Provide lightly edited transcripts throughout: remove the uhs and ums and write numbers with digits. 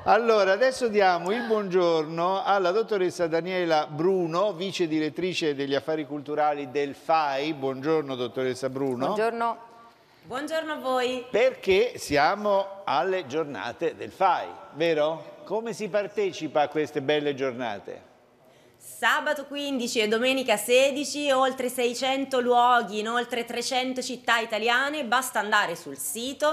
Allora, adesso diamo il buongiorno alla dottoressa Daniela Bruno, vice direttrice degli affari culturali del FAI. Buongiorno dottoressa Bruno. Buongiorno. Buongiorno a voi. Perché siamo alle giornate del FAI, vero? Come si partecipa a queste belle giornate? Sabato 15 e domenica 16, oltre 600 luoghi in oltre 300 città italiane. Basta andare sul sito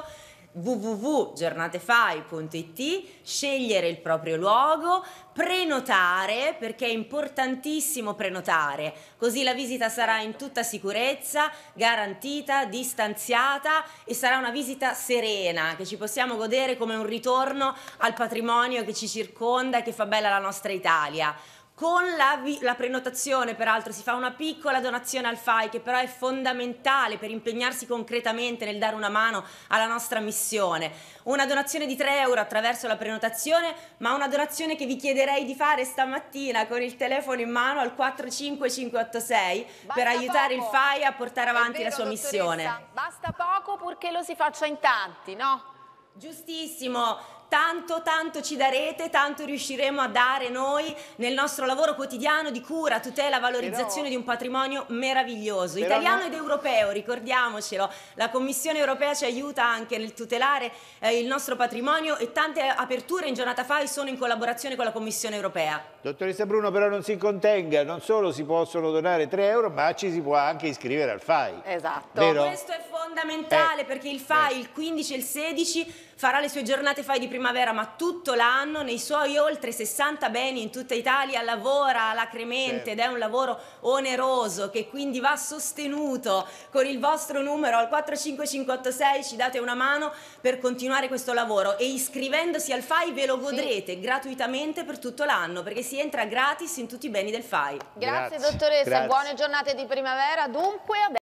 www.giornatefai.it, scegliere il proprio luogo, prenotare, perché è importantissimo prenotare, così la visita sarà in tutta sicurezza, garantita, distanziata e sarà una visita serena, che ci possiamo godere come un ritorno al patrimonio che ci circonda e che fa bella la nostra Italia. Con la prenotazione, peraltro, si fa una piccola donazione al FAI, che però è fondamentale per impegnarsi concretamente nel dare una mano alla nostra missione. Una donazione di 3 euro attraverso la prenotazione, ma una donazione che vi chiederei di fare stamattina con il telefono in mano al 45586 per aiutare il FAI a portare avanti la sua missione. Basta poco purché lo si faccia in tanti, no? Giustissimo, tanto ci darete, tanto riusciremo a dare noi nel nostro lavoro quotidiano di cura, tutela, valorizzazione di un patrimonio meraviglioso, italiano ed europeo, ricordiamocelo. La Commissione europea ci aiuta anche nel tutelare il nostro patrimonio e tante aperture in giornata FAI sono in collaborazione con la Commissione europea. Dottoressa Bruno, però non si contenga, non solo si possono donare 3 euro, ma ci si può anche iscrivere al FAI. Esatto. Vero? Questo è fondamentale perché il FAI il 15 e il 16 farà le sue giornate FAI di primavera, ma tutto l'anno nei suoi oltre 60 beni in tutta Italia lavora alacremente ed è un lavoro oneroso che quindi va sostenuto. Con il vostro numero al 45586 ci date una mano per continuare questo lavoro e iscrivendosi al FAI ve lo godrete gratuitamente per tutto l'anno, perché si entra gratis in tutti i beni del FAI. Grazie dottoressa, grazie. buone giornate di primavera. Dunque